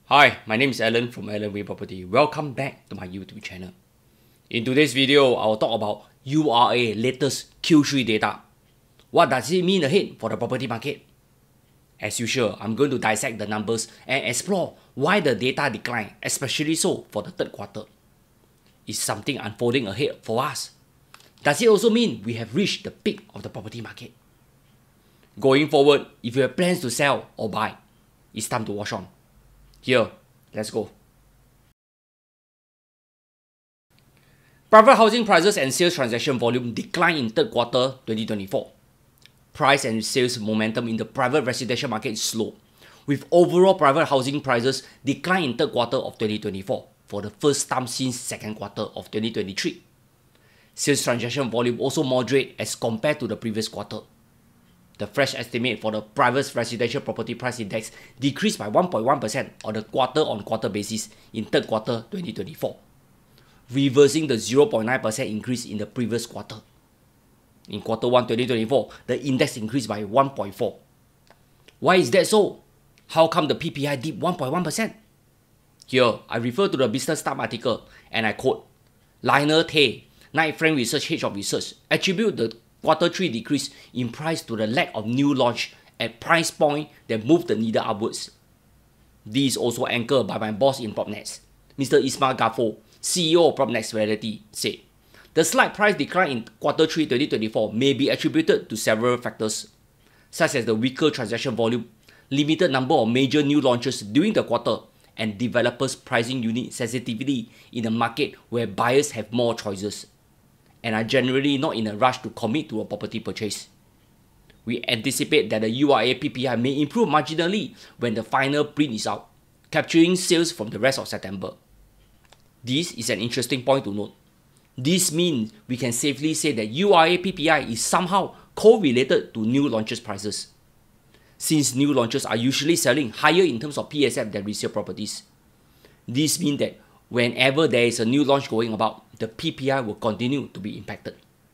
Hi, my name is Alan from Alan Way Property. Welcome back to my YouTube channel. In today's video, I will talk about URA latest Q3 data. What does it mean ahead for the property market? As usual, I'm going to dissect the numbers and explore why the data declined, especially so for the third quarter. Is something unfolding ahead for us? Does it also mean we have reached the peak of the property market? Going forward, if you have plans to sell or buy, it's time to watch on. Here, let's go. Private housing prices and sales transaction volume declined in third quarter 2024. Price and sales momentum in the private residential market is slow, with overall private housing prices decline in third quarter of 2024 for the first time since second quarter of 2023. Sales transaction volume also moderate as compared to the previous quarter. The fresh estimate for the private residential property price index decreased by 1.1% on a quarter-on-quarter basis in third quarter 2024, reversing the 0.9% increase in the previous quarter. In quarter 1 2024, the index increased by 1.4%. Why is that so? How come the PPI dipped 1.1%? Here, I refer to the Business Time article and I quote, Lionel Tay, Knight Frank Research Head of Research, attribute the quarter 3 decrease in price to the lack of new launch at price point that moved the needle upwards. This is also anchored by my boss in PropNext, Mr. Ismail Gaffo, CEO of PropNext Realty, said, the slight price decline in quarter 3 2024 may be attributed to several factors, such as the weaker transaction volume, limited number of major new launches during the quarter, and developers' pricing unit sensitivity in a market where buyers have more choices and are generally not in a rush to commit to a property purchase. We anticipate that the URA PPI may improve marginally when the final print is out, capturing sales from the rest of September. This is an interesting point to note. This means we can safely say that URA PPI is somehow correlated to new launches prices, since new launches are usually selling higher in terms of PSF than resale properties. This means that whenever there is a new launch going about, the PPI will continue to be impacted.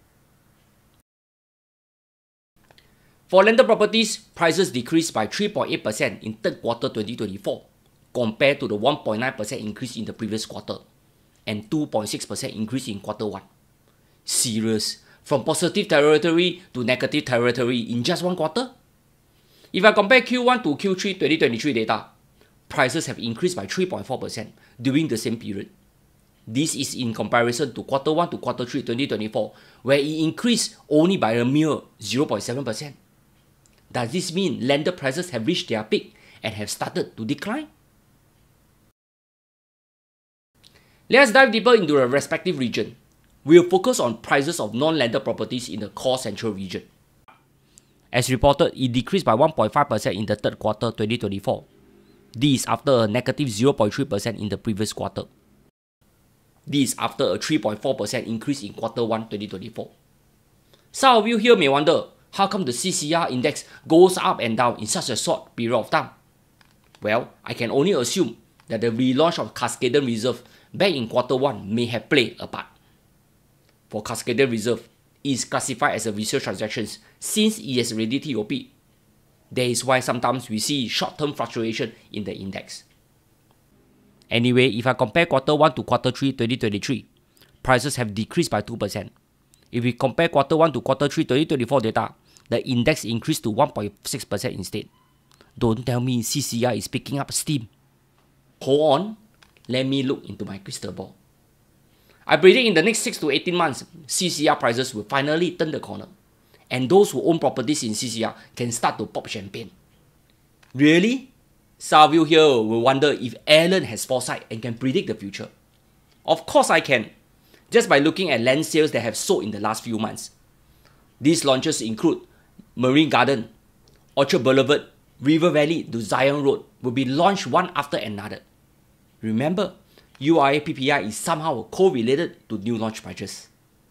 For landed properties, prices decreased by 3.8% in third quarter 2024 compared to the 1.9% increase in the previous quarter and 2.6% increase in quarter 1. Serious, from positive territory to negative territory in just one quarter? If I compare Q1 to Q3 2023 data, prices have increased by 3.4% during the same period. This is in comparison to quarter 1 to quarter 3 2024, where it increased only by a mere 0.7%. Does this mean landed prices have reached their peak and have started to decline? Let's dive deeper into the respective region. We'll focus on prices of non-landed properties in the core central region. As reported, it decreased by 1.5% in the third quarter 2024. This is after a negative 0.3% in the previous quarter. This is after a 3.4% increase in quarter 1 2024. Some of you here may wonder, how come the CCR index goes up and down in such a short period of time? Well, I can only assume that the relaunch of Cascaden Reserve back in quarter 1 may have played a part. For Cascaden Reserve, it is classified as a resale transaction since it has already TOP. That is why sometimes we see short-term fluctuation in the index. Anyway, if I compare quarter 1 to quarter 3 2023, prices have decreased by 2%. If we compare quarter 1 to quarter 3 2024 data, the index increased to 1.6% instead. Don't tell me CCR is picking up steam. Hold on, let me look into my crystal ball. I predict in the next 6 to 18 months, CCR prices will finally turn the corner, and those who own properties in CCR can start to pop champagne. Really? Some of you here will wonder if Alan has foresight and can predict the future. Of course I can, just by looking at land sales that have sold in the last few months. These launches include Marine Garden, Orchard Boulevard, River Valley to Zion Road will be launched one after another. Remember, URA PPI is somehow correlated to new launch prices.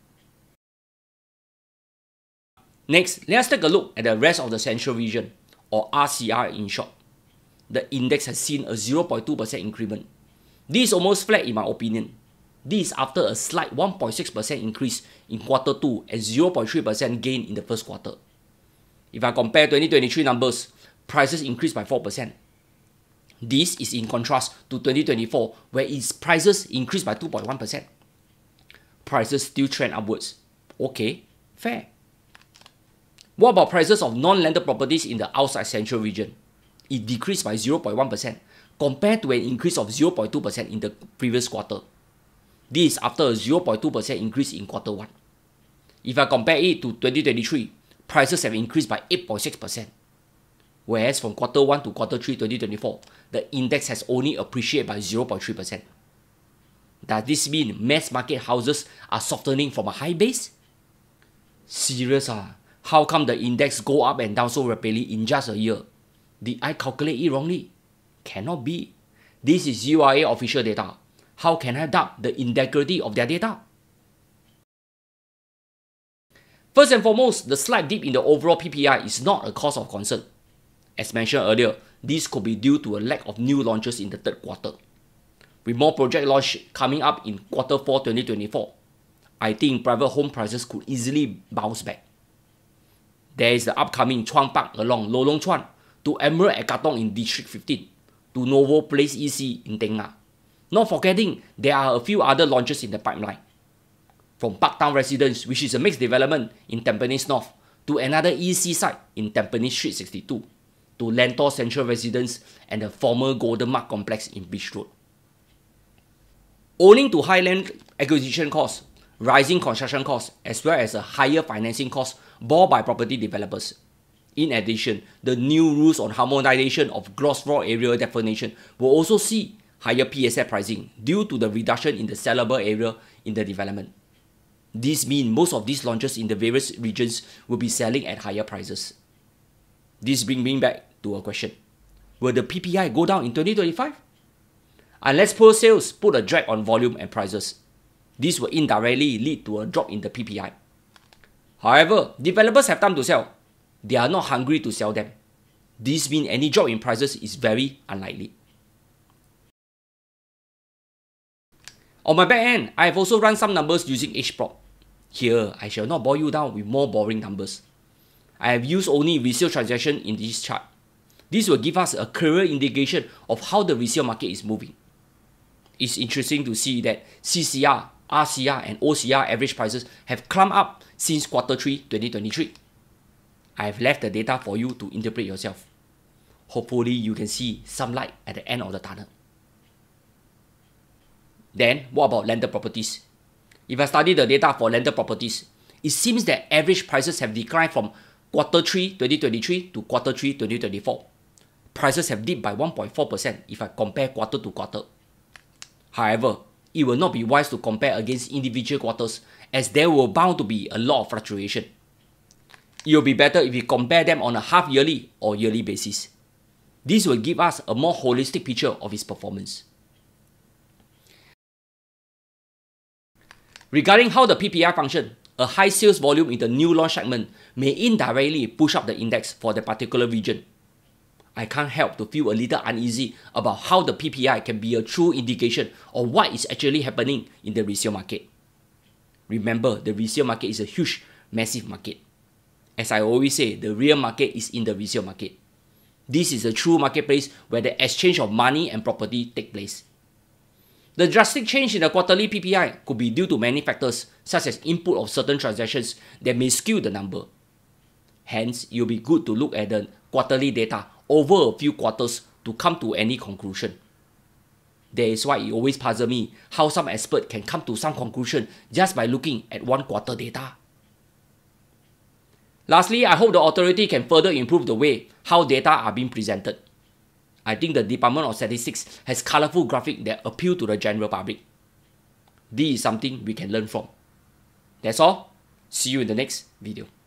Next, let's take a look at the rest of the central region, or RCR in short. The index has seen a 0.2% increment. This is almost flat in my opinion. This is after a slight 1.6% increase in quarter 2 and 0.3% gain in the first quarter. If I compare 2023 numbers, prices increased by 4%. This is in contrast to 2024, where its prices increased by 2.1%. Prices still trend upwards. Okay, fair. What about prices of non-landed properties in the outside central region? It decreased by 0.1% compared to an increase of 0.2% in the previous quarter. This is after a 0.2% increase in quarter 1. If I compare it to 2023, prices have increased by 8.6%. Whereas from quarter 1 to quarter 3 2024, the index has only appreciated by 0.3%. Does this mean mass market houses are softening from a high base? Serious ah, how come the index go up and down so rapidly in just a year? Did I calculate it wrongly? Cannot be. This is URA official data. How can I doubt the integrity of their data? First and foremost, the slight dip in the overall PPI is not a cause of concern. As mentioned earlier, this could be due to a lack of new launches in the third quarter. With more project launch coming up in quarter 4 2024, I think private home prices could easily bounce back. There is the upcoming Chuan Park along Lorong Chuan, to Emerald at Katong in District 15, to Novo Place EC in Tengah. Not forgetting, there are a few other launches in the pipeline. From Parktown Residence, which is a mixed development in Tampines North, to another EC site in Tampines Street 62, to Lentor Central Residence and the former Golden Mark Complex in Beach Road. Owing to high land acquisition costs, rising construction costs, as well as a higher financing cost borne by property developers. In addition, the new rules on harmonization of gross floor area definition will also see higher PSF pricing due to the reduction in the sellable area in the development. This means most of these launches in the various regions will be selling at higher prices. This brings me back to a question. Will the PPI go down in 2025? Unless poor sales put a drag on volume and prices, this will indirectly lead to a drop in the PPI. However, developers have time to sell. They are not hungry to sell them. This means any drop in prices is very unlikely. On my back end, I have also run some numbers using HProp. Here, I shall not bore you down with more boring numbers. I have used only resale transaction in this chart. This will give us a clearer indication of how the resale market is moving. It's interesting to see that CCR, RCR and OCR average prices have climbed up since quarter 3 2023. I have left the data for you to interpret yourself. Hopefully you can see some light at the end of the tunnel. Then, what about landed properties? If I study the data for landed properties, it seems that average prices have declined from quarter 3 2023 to quarter 3 2024. Prices have dipped by 1.4% if I compare quarter to quarter. However, it will not be wise to compare against individual quarters, as there will bound to be a lot of fluctuation. It will be better if we compare them on a half-yearly or yearly basis. This will give us a more holistic picture of its performance. Regarding how the PPI function, a high sales volume in the new launch segment may indirectly push up the index for the particular region. I can't help to feel a little uneasy about how the PPI can be a true indication of what is actually happening in the resale market. Remember, the resale market is a huge, massive market. As I always say, the real market is in the resale market. This is a true marketplace where the exchange of money and property take place. The drastic change in the quarterly PPI could be due to many factors, such as input of certain transactions that may skew the number. Hence, it will be good to look at the quarterly data over a few quarters to come to any conclusion. That is why it always puzzles me how some experts can come to some conclusion just by looking at one quarter data. Lastly, I hope the authority can further improve the way how data are being presented. I think the Department of Statistics has colorful graphics that appeal to the general public. This is something we can learn from. That's all. See you in the next video.